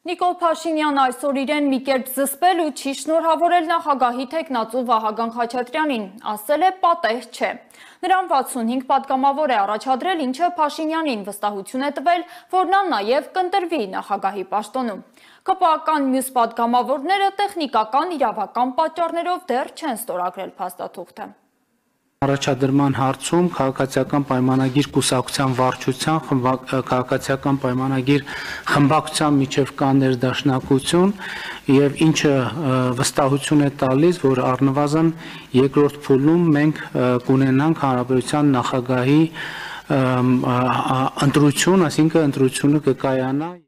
Նիկոլ Փաշինյանը այսօր իրեն մի կերպ զսպել ու չի շնորհավորել նախագահի թեկնածու Վահագն Խաչատրյանին, ասել է պատեհ չէ։ Նրան 65 պատգամավոր է առաջադրել, ինչը Փաշինյանին վստահություն է տվել, որ նա նաև կընտրվի նախագահի պաշտոնում։ QP-akan մյուս պատգամավորները տեխնիկական իրավական պատճառներով դեռ չեն ստորագրել փաստաթուղթը։ Առաջադրման հարցում քաղաքացիական պայմանագիր կուսակցության վարչության, քաղաքացիական պայմանագիր խմբակցության միջև կա ներդաշնակություն եւ ինչը վստահություն է տալիս, որ առնվազն երկրորդ փուլում մենք կունենանք հանրապետության նախագահի ընտրություն, այսինքն ընտրությունը կկայանա